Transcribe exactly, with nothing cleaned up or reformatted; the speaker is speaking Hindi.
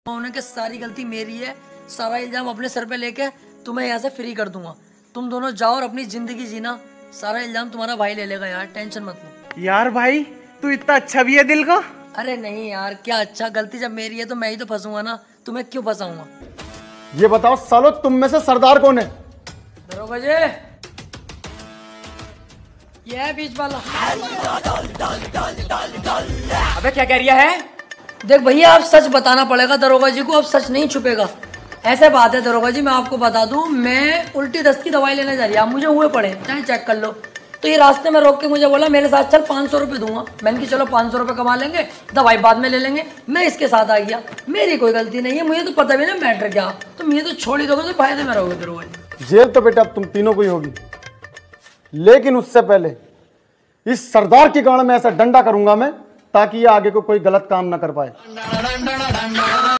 उन्हें सारी गलती मेरी है, सारा इल्जाम अपने सर पे लेके तुम्हें यहाँ से फ्री कर दूंगा। तुम दोनों जाओ और अपनी जिंदगी जीना, सारा इल्जाम तुम्हारा भाई ले लेगा यार, टेंशन मत लो। यार भाई तू इतना अच्छा भी है दिल का। अरे नहीं यार, क्या अच्छा, गलती जब मेरी है तो मैं ही तो फंसूंगा ना, तुम्हें क्यों फंसाऊंगा। ये बताओ सालो तुम में से सरदार कौन है? दरोगा जी, ये है बीच वाला। अबे क्या कह रहा है? देख भैया, आप सच बताना पड़ेगा दरोगा जी को, अब सच नहीं छुपेगा। ऐसे बात है दरोगा जी, मैं आपको बता दूं, मैं उल्टी दस्त की दवाई लेने जा रही है, आप मुझे हुए पड़े चाहे चेक कर लो। तो ये रास्ते में रोक के मुझे बोला मेरे साथ चल, पाँच सौ रुपये दूंगा। मैंने कि चलो पाँच सौ रुपये कमा लेंगे, दवाई बाद में ले लेंगे। मैं इसके साथ आ गया, मेरी कोई गलती नहीं है, मुझे तो पता भी ना मैटर क्या। तुम ये तो छोड़ ही दोगे तो फायदे में रहोगे दरोगा जी। जेल तो बेटा तुम तीनों को ही होगी, लेकिन उससे पहले इस सरदार की गाड़ में ऐसा डंडा करूंगा मैं, ताकि ये आगे को कोई गलत काम ना कर पाए।